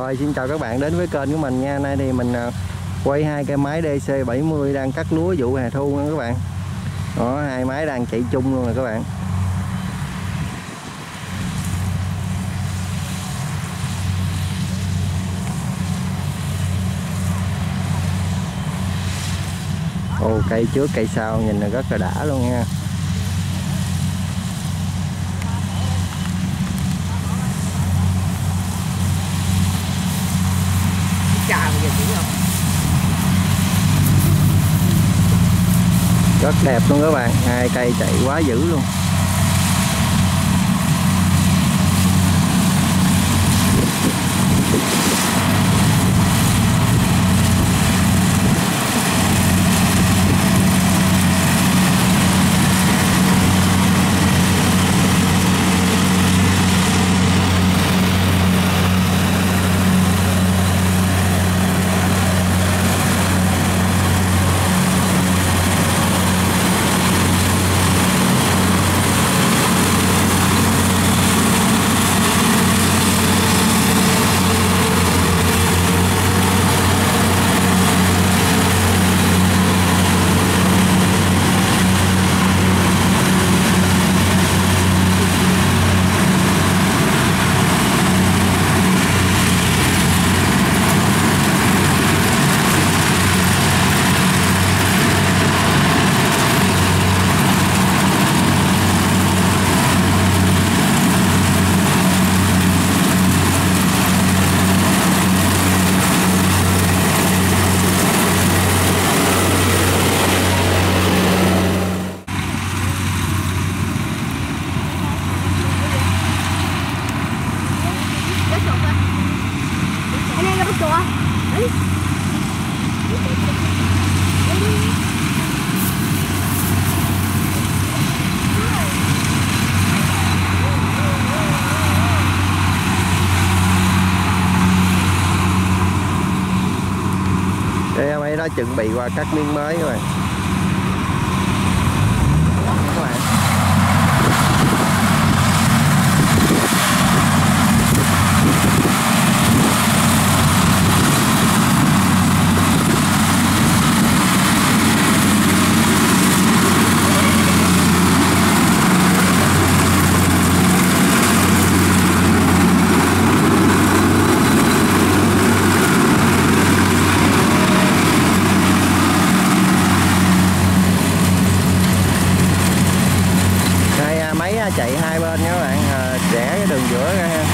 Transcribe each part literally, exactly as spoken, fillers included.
Rồi xin chào các bạn đến với kênh của mình nha. Nay thì mình quay hai cái máy đê xê bảy mươi đang cắt lúa vụ hè thu nha các bạn. Đó, hai máy đang chạy chung luôn rồi các bạn. Ồ, cây trước cây sau nhìn là rất là đã luôn nha. Rất đẹp luôn các bạn, hai cây chạy quá dữ luôn. Đây máy đó chuẩn bị qua cắt miếng mới các bạn. Các bạn. Chạy hai bên nha các bạn, à, rẽ cái đường giữa ra ha.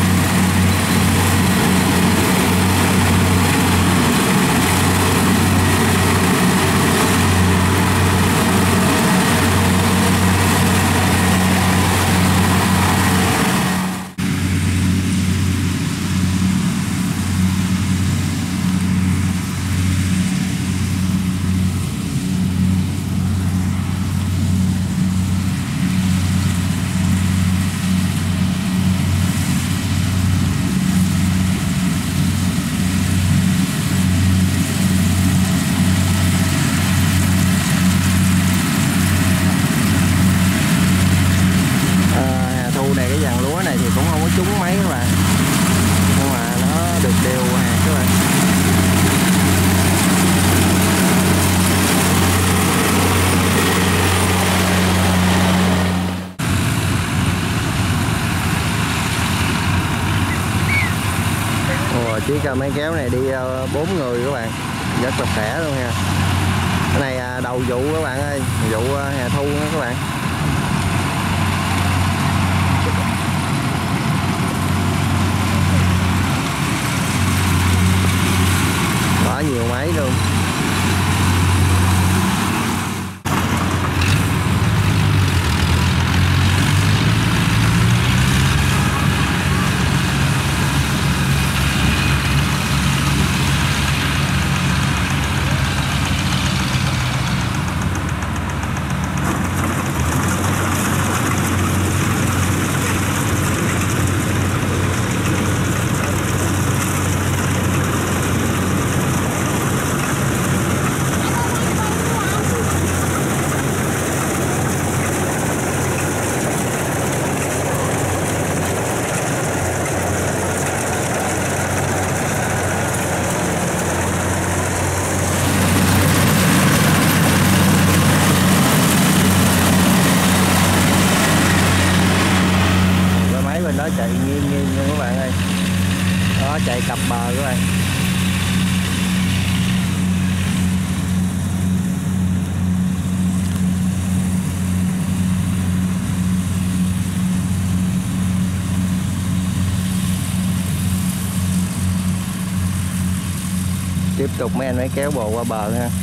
Cũng không có trúng mấy các bạn, nhưng mà nó được đều hạt các bạn. Ồ, chiếc máy kéo này đi bốn người các bạn, rất là khỏe luôn nha. Cái này đầu vụ các bạn ơi, vụ hè thu đó các bạn. Nhiều máy luôn. nghiêng nghiêng luôn các bạn ơi. Đó, chạy cặp bờ các bạn. Tiếp tục mấy anh mới kéo bồ qua bờ ha.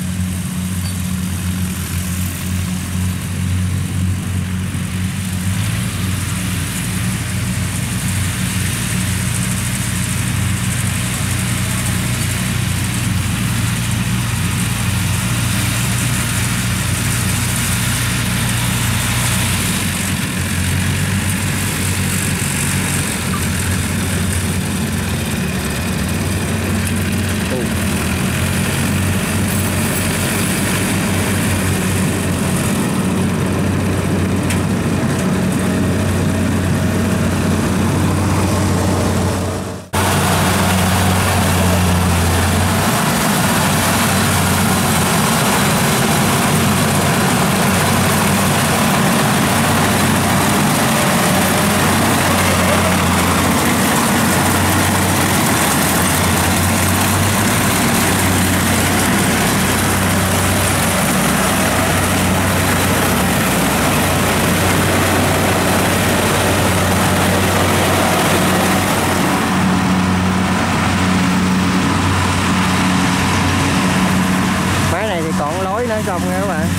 Còn lối nữa không nha các bạn.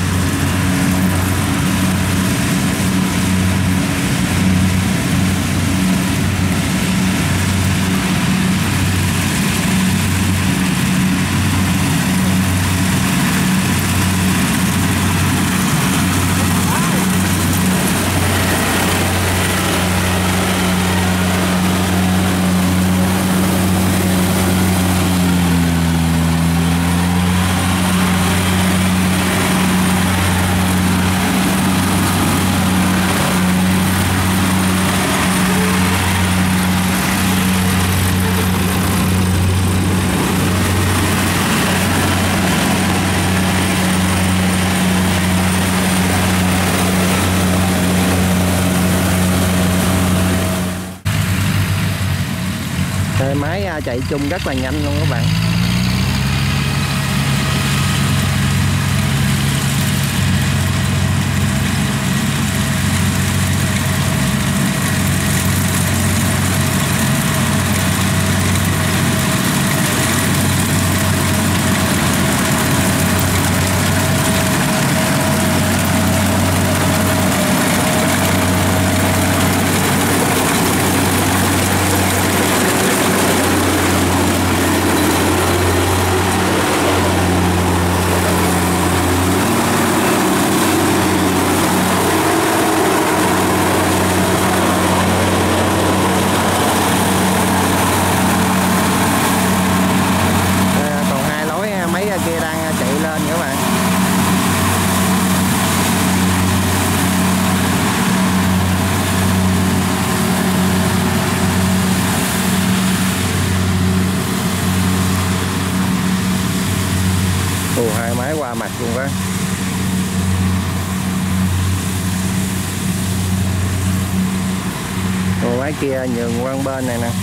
Máy chạy chung rất là nhanh luôn các bạn. Kia đang chạy lên các bạn. Ồ, hai máy qua mặt luôn quá. Ồ, máy kia nhường qua bên này nè.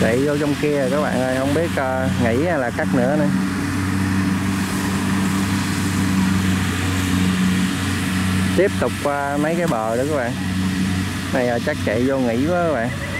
chạy vô trong kia rồi các bạn ơi, không biết uh, nghỉ hay là cắt nữa nữa. Tiếp tục qua mấy cái bờ đó các bạn. Này uh, chắc chạy vô nghỉ quá các bạn.